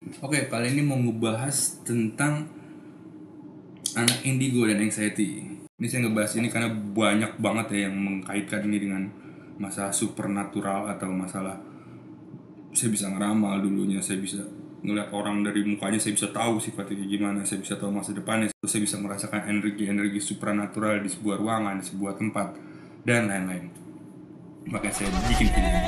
Oke, kali ini mau ngebahas tentang anak indigo dan anxiety. Ini saya ngebahas ini karena banyak banget ya yang mengkaitkan ini dengan masalah supernatural atau masalah saya bisa ngeramal dulunya, saya bisa ngeliat orang dari mukanya, saya bisa tahu sifatnya kayak gimana, saya bisa tahu masa depannya, saya bisa merasakan energi-energi supernatural di sebuah ruangan, di sebuah tempat, dan lain-lain. Makanya saya bikin video ini.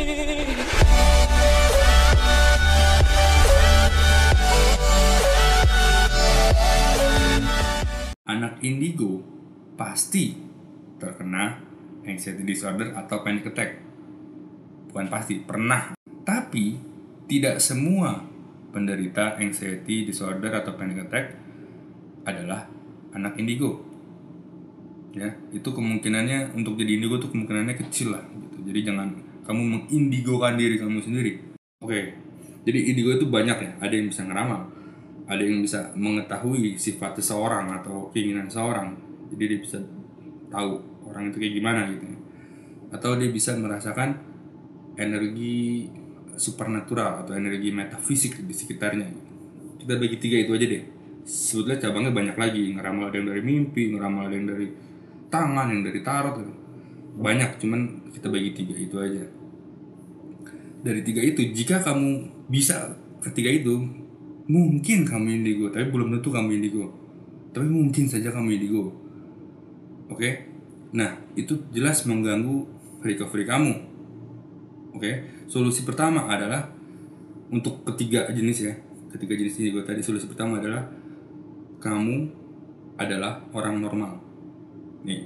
Anak indigo pasti terkena anxiety disorder atau panic attack. Bukan pasti, pernah. Tapi tidak semua penderita anxiety disorder atau panic attack adalah anak indigo. Ya, itu kemungkinannya untuk jadi indigo tuh kemungkinannya kecil lah gitu. Jadi jangan kamu mengindigokan diri kamu sendiri. Oke. Jadi indigo itu banyak ya, ada yang bisa ngeramal, ada yang bisa mengetahui sifat seseorang atau keinginan seseorang, jadi dia bisa tahu orang itu kayak gimana gitu, atau dia bisa merasakan energi supernatural atau energi metafisik di sekitarnya. Kita bagi 3 itu aja deh. Sebetulnya cabangnya banyak lagi, ngeramal ada yang dari mimpi, ngeramal ada yang dari tangan, yang dari tarot, banyak, cuman kita bagi 3 itu aja. Dari 3 itu, jika kamu bisa ketiga itu, mungkin kamu indigo, tapi belum tentu kamu indigo. Tapi mungkin saja kamu indigo. Oke? Nah, itu jelas mengganggu recovery kamu. Oke? Solusi pertama adalah untuk ketiga jenis ya. Ketiga jenis indigo tadi, solusi pertama adalah kamu adalah orang normal. Nih,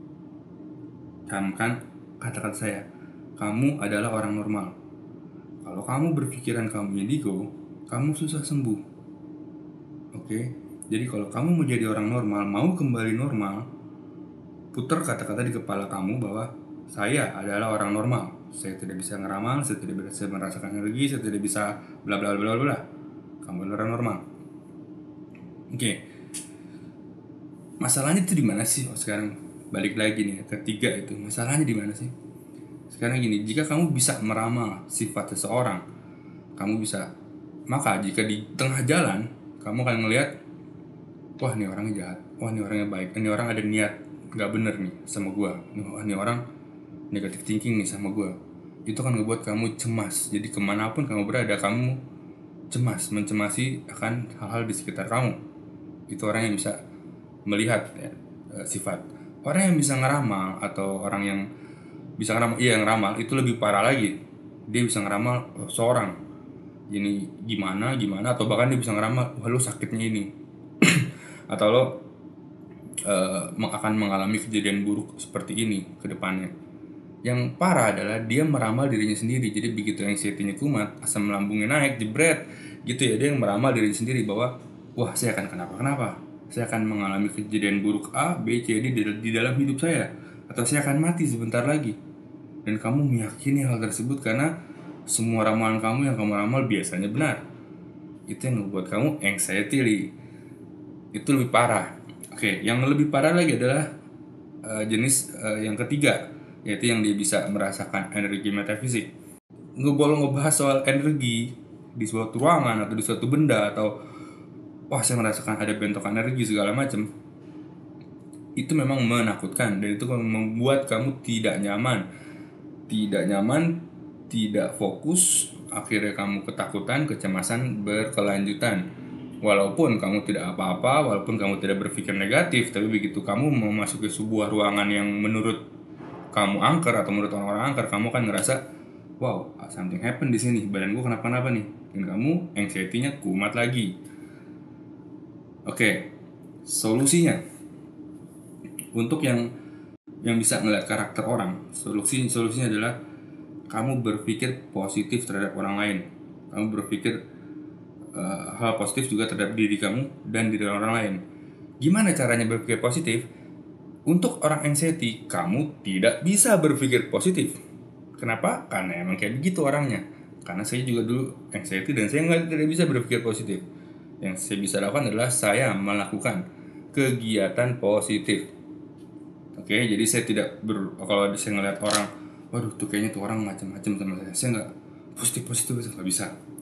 camkan kata-kata saya. Kamu adalah orang normal. Kalau kamu berpikiran kamu indigo, kamu susah sembuh. Oke? Jadi kalau kamu mau jadi orang normal, mau kembali normal, putar kata-kata di kepala kamu bahwa saya adalah orang normal. Saya tidak bisa ngeramal, saya tidak bisa merasakan energi, saya tidak bisa bla bla bla bla. Kamu adalah orang normal. Oke. Masalahnya itu di mana sih? Sekarang balik lagi nih ketiga itu. Masalahnya di mana sih? Sekarang gini, jika kamu bisa meramal sifat seseorang, kamu bisa, maka jika di tengah jalan kamu akan ngelihat, wah ini orangnya jahat, wah ini orangnya baik, ini orang ada niat nggak bener nih sama gue, wah ini orang negative thinking nih sama gue. Itu kan ngebuat kamu cemas. Jadi kemanapun kamu berada, kamu cemas, mencemasi akan hal-hal di sekitar kamu. Itu orang yang bisa melihat ya, sifat. Orang yang bisa ngeramal atau orang yang bisa ngeramal, ngeramal itu lebih parah lagi. Dia bisa ngeramal seorang ini gimana, atau bahkan dia bisa ngeramal, wah lo sakitnya ini atau lo akan mengalami kejadian buruk seperti ini ke depannya. Yang parah adalah dia meramal dirinya sendiri. Jadi begitu anxiety-nya kumat, asam lambungnya naik, jebret gitu ya, dia yang meramal dirinya sendiri bahwa wah saya akan kenapa-kenapa, saya akan mengalami kejadian buruk A, B, C, D di dalam hidup saya, atau saya akan mati sebentar lagi. Dan kamu meyakini hal tersebut karena semua ramalan kamu yang kamu ramal biasanya benar. Itu yang membuat kamu anxiety. Itu lebih parah. Oke, yang lebih parah lagi adalah jenis yang ketiga, yaitu yang dia bisa merasakan energi metafisik. Ngebahas soal energi di suatu ruangan atau di suatu benda, atau wah saya merasakan ada bentrokan energi segala macam, itu memang menakutkan dan itu membuat kamu tidak nyaman, tidak fokus. Akhirnya kamu ketakutan, kecemasan berkelanjutan. Walaupun kamu tidak apa-apa, walaupun kamu tidak berpikir negatif, tapi begitu kamu memasuki sebuah ruangan yang menurut kamu angker atau menurut orang-orang angker, kamu kan ngerasa, wow, something happen di sini, badan gue kenapa-napa nih, dan kamu anxiety-nya kumat lagi. Oke, solusinya untuk yang bisa ngeliat karakter orang, solusinya adalah kamu berpikir positif terhadap orang lain. Kamu berpikir hal positif juga terhadap diri kamu dan diri orang lain. Gimana caranya berpikir positif? Untuk orang anxiety, kamu tidak bisa berpikir positif. Kenapa? Karena emang kayak begitu orangnya. Karena saya juga dulu anxiety dan saya tidak bisa berpikir positif. Yang saya bisa lakukan adalah saya melakukan kegiatan positif. Oke, jadi saya tidak kalau saya ngeliat orang, waduh tuh kayaknya tuh orang macam-macam sama saya nggak positif nggak bisa.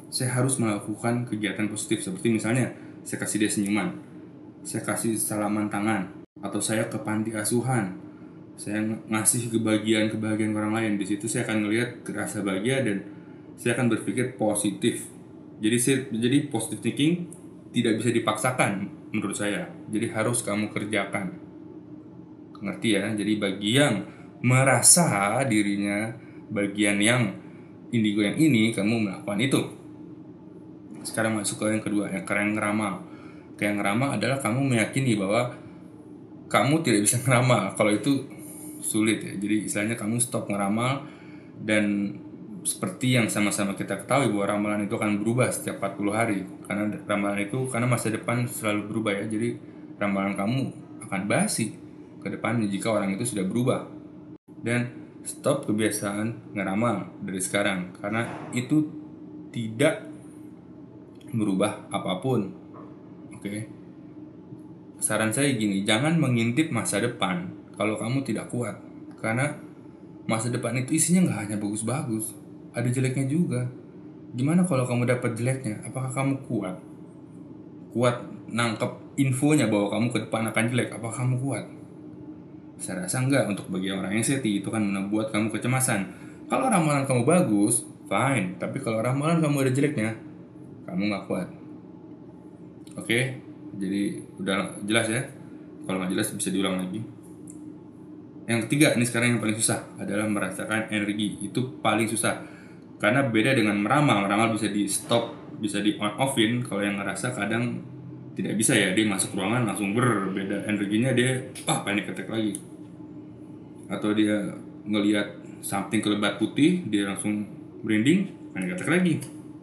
saya harus melakukan kegiatan positif. Seperti misalnya saya kasih dia senyuman, saya kasih salaman tangan, atau saya ke panti asuhan, saya ngasih kebahagiaan orang lain. Di situ saya akan melihat rasa bahagia dan saya akan berpikir positif. Jadi positive thinking tidak bisa dipaksakan menurut saya. Jadi harus kamu kerjakan. Ngerti ya? Jadi bagi yang merasa dirinya bagian yang indigo yang ini, kamu melakukan itu. Sekarang masuk ke yang kedua, yang ngeramal. Kayak ngeramal adalah kamu meyakini bahwa kamu tidak bisa ngeramal. Kalau itu sulit ya. Jadi istilahnya kamu stop ngeramal, dan seperti yang sama-sama kita ketahui bahwa ramalan itu akan berubah setiap 40 hari. Karena ramalan itu, karena masa depan selalu berubah ya. Jadi ramalan kamu akan basi ke depannya jika orang itu sudah berubah. Dan stop kebiasaan ngeramal dari sekarang, karena itu tidak merubah apapun. Oke. Saran saya gini, jangan mengintip masa depan kalau kamu tidak kuat. Karena masa depan itu isinya nggak hanya bagus-bagus, ada jeleknya juga. Gimana kalau kamu dapat jeleknya? Apakah kamu kuat? Kuat nangkep infonya bahwa kamu ke depan akan jelek? Apakah kamu kuat? Saya rasa enggak. Untuk bagi orang yang anxiety, itu kan membuat kamu kecemasan. Kalau ramalan kamu bagus, fine. Tapi kalau ramalan kamu ada jeleknya, kamu nggak kuat. Oke, jadi udah jelas ya. Kalau nggak jelas bisa diulang lagi. Yang ketiga, ini sekarang yang paling susah, adalah merasakan energi. Itu paling susah. Karena beda dengan meramal. Meramal bisa di stop, bisa di on offin. Kalau yang ngerasa kadang tidak bisa ya, dia masuk ruangan langsung berbeda energinya, dia panic attack lagi. Atau dia ngelihat something kelebat putih, dia langsung merinding, panic attack lagi.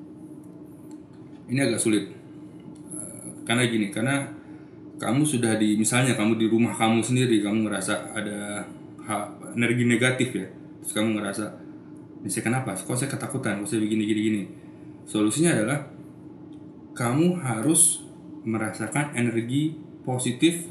Ini agak sulit. Karena gini, karena kamu sudah misalnya kamu di rumah kamu sendiri, kamu ngerasa ada energi negatif ya, terus kamu ngerasa, ini saya kenapa? Kok saya ketakutan? Kok saya begini. Solusinya adalah kamu harus merasakan energi positif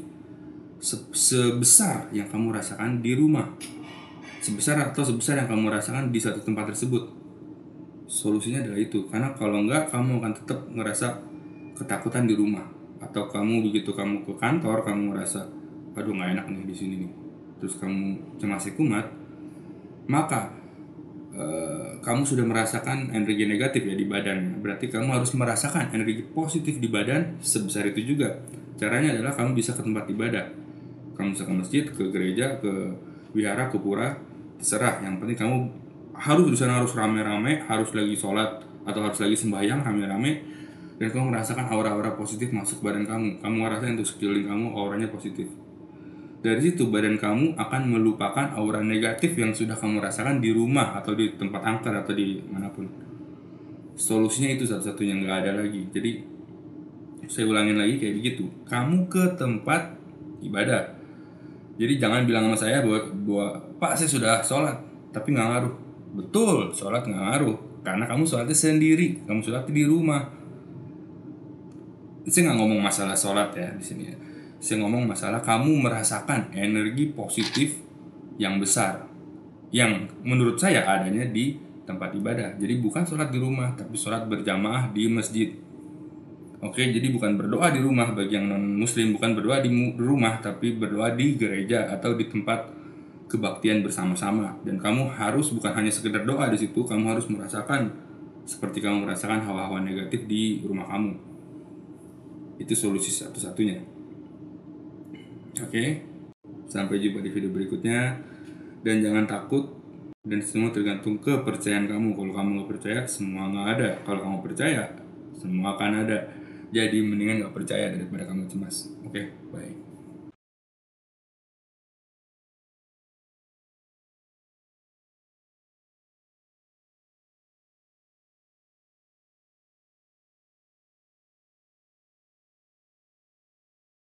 sebesar yang kamu rasakan di rumah, sebesar yang kamu rasakan di satu tempat tersebut. Solusinya adalah itu. Karena kalau enggak, kamu akan tetap ngerasa ketakutan di rumah. Atau kamu begitu kamu ke kantor, kamu ngerasa aduh nggak enak nih di sini nih, terus kamu cemas kumat, maka kamu sudah merasakan energi negatif ya di badan. Berarti kamu harus merasakan energi positif di badan sebesar itu juga. Caranya adalah kamu bisa ke tempat ibadah. Kamu bisa ke masjid, ke gereja, ke wihara, ke pura, terserah. Yang penting kamu harus di sana, harus rame-rame, harus lagi sholat atau harus lagi sembahyang rame-rame, dan kamu merasakan aura-aura positif masuk badan kamu. Kamu ngerasain untuk sekeliling kamu auranya positif. Dari situ badan kamu akan melupakan aura negatif yang sudah kamu rasakan di rumah atau di tempat angker atau di manapun. Solusinya itu satu-satunya, nggak ada lagi. Jadi saya ulangin lagi kayak begitu. Kamu ke tempat ibadah. Jadi jangan bilang sama saya bahwa Pak saya sudah sholat tapi nggak ngaruh. Betul, sholat nggak ngaruh karena kamu sholatnya sendiri, kamu sholat di rumah. Saya nggak ngomong masalah sholat ya di sini ya. Saya ngomong masalah kamu merasakan energi positif yang besar, yang menurut saya adanya di tempat ibadah. Jadi bukan sholat di rumah, tapi sholat berjamaah di masjid. Oke, jadi bukan berdoa di rumah bagi yang non-muslim, bukan berdoa di rumah, tapi berdoa di gereja atau di tempat kebaktian bersama-sama. Dan kamu harus bukan hanya sekedar doa di situ, kamu harus merasakan seperti kamu merasakan hawa-hawa negatif di rumah kamu. Itu solusi satu-satunya. Oke, sampai jumpa di video berikutnya. Dan jangan takut, dan semua tergantung kepercayaan kamu. Kalau kamu gak percaya, semua gak ada. Kalau kamu percaya, semua akan ada. Jadi mendingan gak percaya daripada kamu cemas. Oke, bye.